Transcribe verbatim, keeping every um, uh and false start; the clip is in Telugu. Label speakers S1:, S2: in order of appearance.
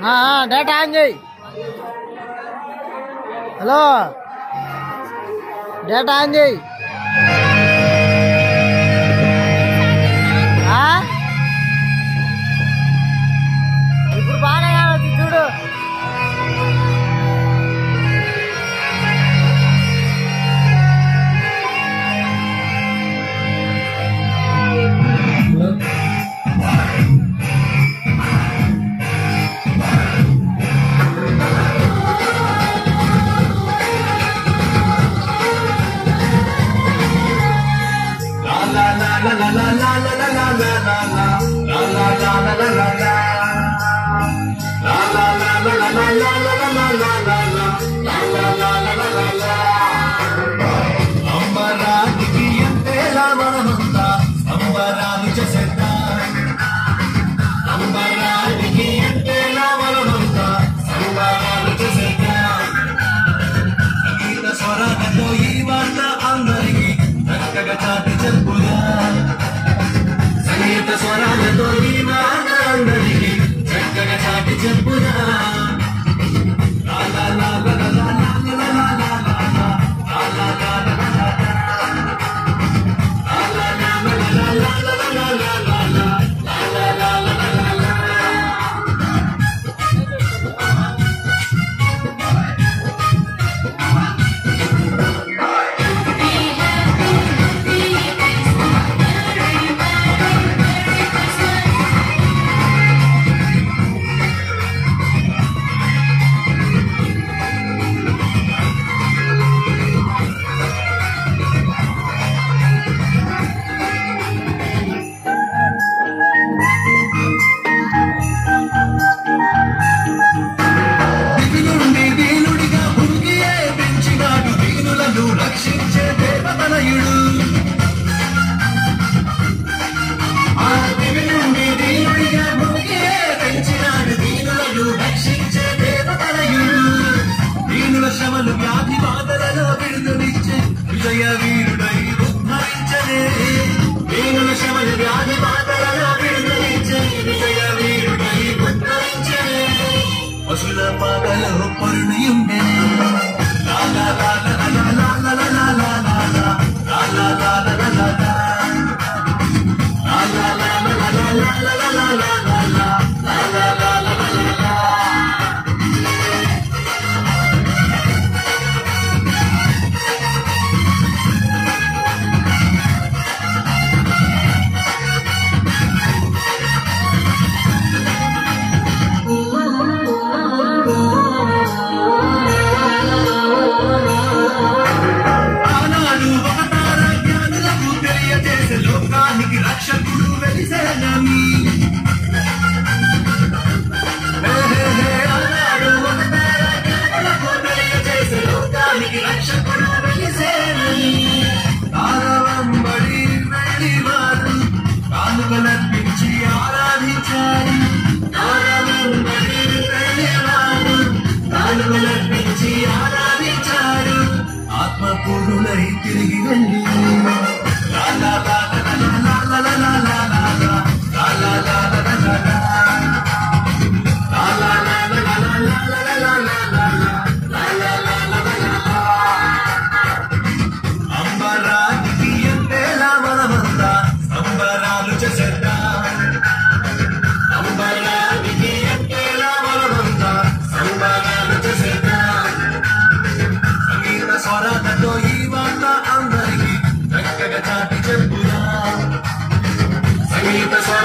S1: డేటా ఆన్ చేయి. హలో డేటా ఆన్ చేయి. ఇప్పుడు బాగా చూడు.
S2: అంబరానికి ఎంతేలా మనమంతా అంబరాలు చేసేద్దా. అంబరానికి ఎంతేలా మనమంతా అంబరాలు చేసేద్దా. సంగీత స్వరాలతో ఈ వార్త అందరికీ చక్కగా చాటి చెప్పుదా. సంగీత స్వరాలతో ఈ వార్త అందరికీ చక్కగా చాటి చెప్పుదా. రక్షించే దేవతనయుడు ఆ దివి నుండి దీనుడిగా భూమికే పెంచినాడు. దీనులను రక్షించే దేవతనయుడు. దీనుల శ్రమలు వ్యాధి బాధలలో విడుదలిచ్చే విజయ వీరుడై ఉద్ధరించనే. దీనుల శ్రమలు వ్యాధి బాధలలో విడుదలిచ్చే విజయ వీరుడై ఉద్ధరించనే. పశుల పాదలో పరుణయుండే లోకానికి రక్షకుడు వెలిసేనని. లోకానికి రక్షకుడు వెలిసేనని. తారవంబడి వెళ్ళివారు కానుకలర్పించి ఆరాధించారు. తారవంబడి వెళ్ళివారు కానుకలర్పించి ఆరాధించారు. ఆత్మపూర్ణులై తిరిగి వెళ్ళి అంబరానికి ఎంతేలా మనమంతా అంబరాలు చేసేద్దా. అంబరానికి ఎంతేలా మనమంతా అంబరాలు చేసేద్దా. సంగీత స్వరాలతో ఈ వార్త అందరికీ చక్కగా చాటి చెప్పుదా. సంగీత స్వర